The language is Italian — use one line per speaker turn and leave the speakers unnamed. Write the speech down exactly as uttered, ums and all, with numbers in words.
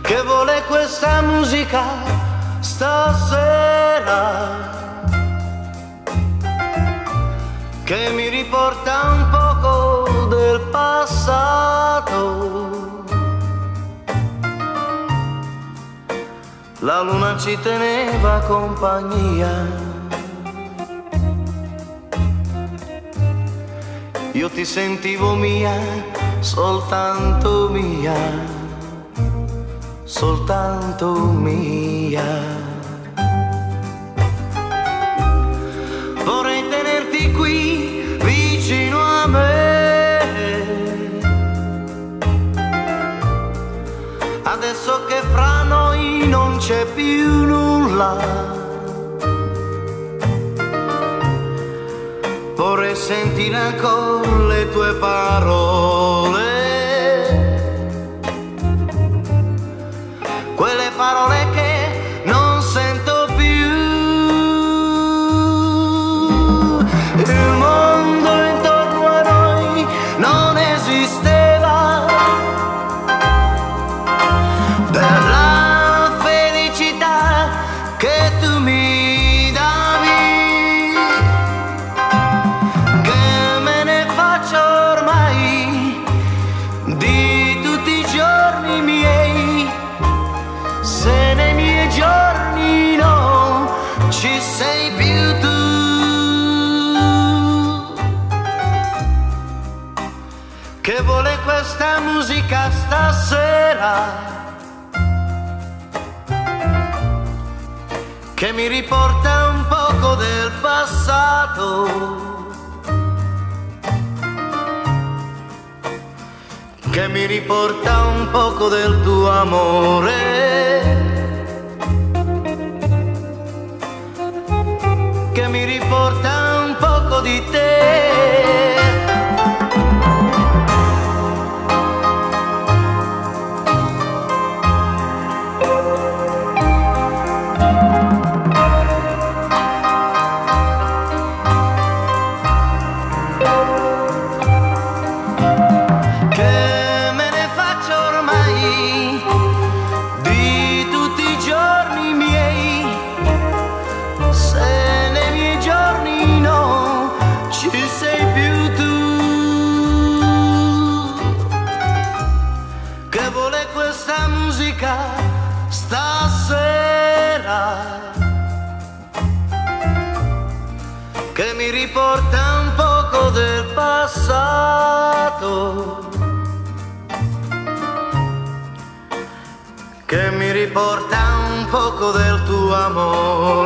che vuole questa musica stasera, che mi riporta un poco del passato. La luna ci teneva compagnia, io ti sentivo mia, soltanto mia, soltanto mia. Vorrei tenerti qui vicino a me, adesso che fra noi non c'è più nulla. Vorrei sentire ancora le tue parole, quelle parole che non sento più. Il mondo intorno a noi non esisteva, per la felicità che tu mi davi. Che me ne faccio ormai di tutti i giorni miei, se nei miei giorni non ci sei più tu. Che vuole questa musica stasera, che mi riporta un poco del passato, che mi riporta un poco del tuo amore, che mi riporta un poco di te. Che me ne faccio ormai di tutti i giorni miei, se nei miei giorni non ci sei più tu. Che vuole questa musica stasera, che mi riporta un poco del passato, che mi riporta un poco del tuo amore.